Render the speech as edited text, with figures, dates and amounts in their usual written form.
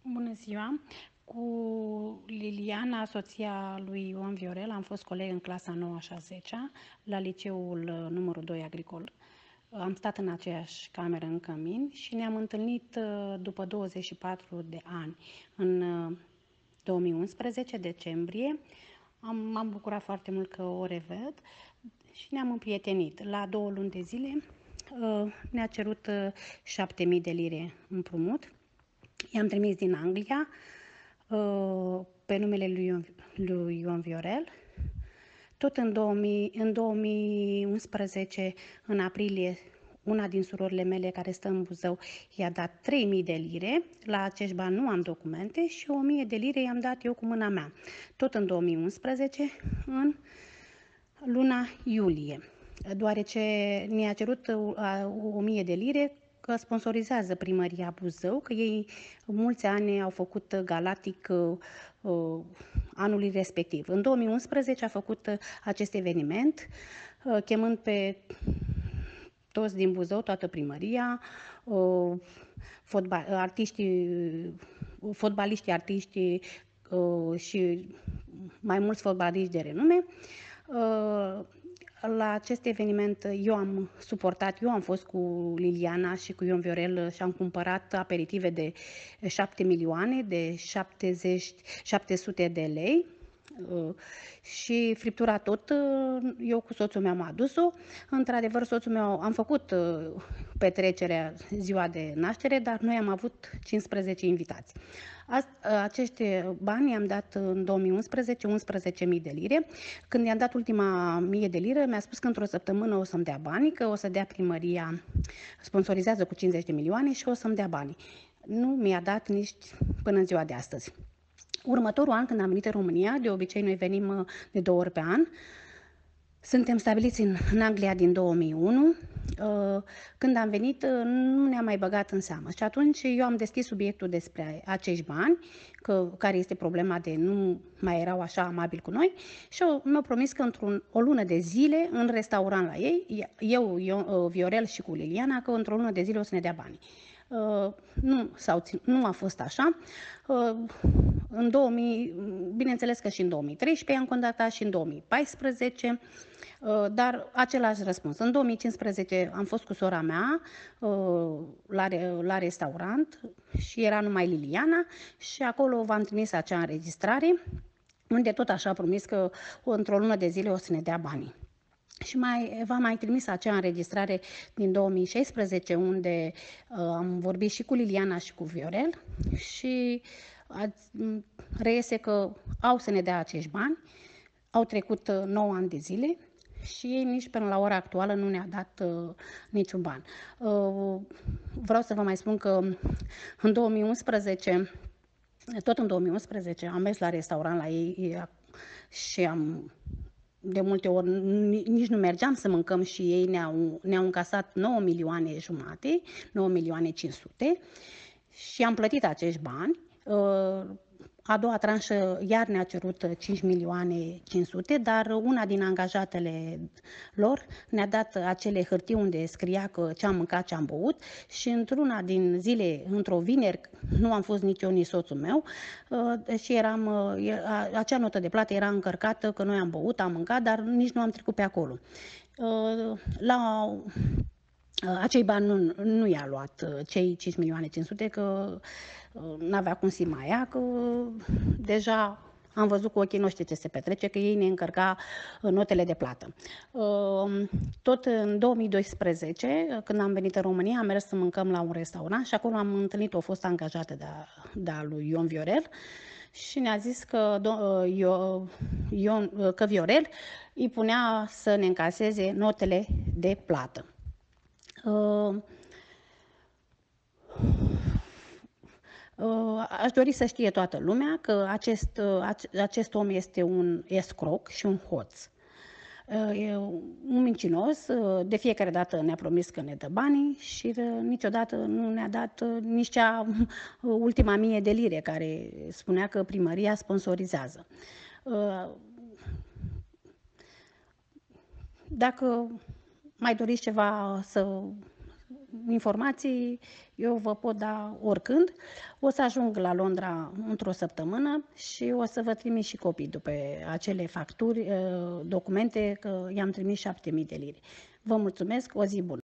Bună ziua! Cu Liliana, soția lui Ion Viorel, am fost colegi în clasa 9 și a 10-a, la liceul numărul 2 agricol. Am stat în aceeași cameră în cămin și ne-am întâlnit după 24 de ani, în 2011, decembrie. M-am bucurat foarte mult că o revăd și ne-am împrietenit. La 2 luni de zile ne-a cerut 7.000 de lire împrumut. I-am trimis din Anglia pe numele lui Ion Viorel. Tot în 2011, în aprilie, una din surorile mele care stă în Buzău i-a dat 3.000 de lire. La acești bani nu am documente și 1.000 de lire i-am dat eu cu mâna mea. Tot în 2011, în luna iulie, deoarece ne-a cerut 1.000 de lire că sponsorizează primăria Buzău, că ei mulți ani au făcut galatic anului respectiv. În 2011 a făcut acest eveniment, chemând pe toți din Buzău, toată primăria, fotbaliștii, artiștii și mai mulți fotbaliști de renume. La acest eveniment eu am suportat, eu am fost cu Liliana și cu Ion Viorel și am cumpărat aperitive de 7 milioane, de 700 de lei și friptura tot eu cu soțul meu am adus-o. Într-adevăr, soțul meu am făcut petrecerea ziua de naștere, dar noi am avut 15 invitați. Acești bani i-am dat în 2011 11.000 de lire. Când i-am dat ultima 1.000 de lire, mi-a spus că într-o săptămână o să-mi dea banii, că o să dea primăria, sponsorizează cu 50 de milioane și o să-mi dea banii. Nu mi-a dat nici până în ziua de astăzi. Următorul an, când am venit în România, de obicei noi venim de 2 ori pe an, suntem stabiliți în Anglia din 2001. Când am venit, nu ne-am mai băgat în seamă. Și atunci eu am deschis subiectul despre acești bani, care este problema de nu mai erau așa amabili cu noi, și mi-au promis că într-o lună de zile, în restaurant la ei, eu, Viorel și cu Liliana, că într-o lună de zile o să ne dea banii. Nu a fost așa. În 2000, bineînțeles că și în 2013 am contactat și în 2014, dar același răspuns. În 2015 am fost cu sora mea la restaurant și era numai Liliana și acolo v-am trimis acea înregistrare, unde tot așa a promis că într-o lună de zile o să ne dea banii. Și v-am mai trimis acea înregistrare din 2016, unde am vorbit și cu Liliana și cu Viorel și reiese că au să ne dea acești bani. Au trecut 9 ani de zile și ei nici până la ora actuală nu ne-a dat niciun ban. Vreau să vă mai spun că în 2011, tot în 2011 am mers la restaurant la ei și de multe ori nici nu mergeam să mâncăm și ei ne-au încasat 9 milioane jumate, 9 milioane 500 și am plătit acești bani. A doua tranșă iar ne-a cerut 5 milioane 500, dar una din angajatele lor ne-a dat acele hârtii unde scria că ce am mâncat, ce am băut și într-una din zile, într-o vineri, nu am fost nici eu, nici soțul meu și acea notă de plată era încărcată că noi am băut, am mâncat, dar nici nu am trecut pe acolo. Acei bani nu i-a luat cei 5 milioane 500, că n-avea cum să mai ia, că deja am văzut cu ochii noștri ce se petrece, că ei ne încărca notele de plată. Tot în 2012, când am venit în România, am mers să mâncăm la un restaurant și acolo am întâlnit o fostă angajată de-a lui Ion Viorel și ne-a zis că Viorel îi punea să ne încaseze notele de plată. Aș dori să știe toată lumea că acest om este un escroc și un hoț. E un mincinos, de fiecare dată ne-a promis că ne dă banii și niciodată nu ne-a dat nici cea ultima 1.000 de lire care spunea că primăria sponsorizează. Dacă mai doriți ceva să informații eu vă pot da oricând. O să ajung la Londra într-o săptămână și o să vă trimit și copii după acele facturi, documente, că i-am trimis 7.000 de lire. Vă mulțumesc, o zi bună!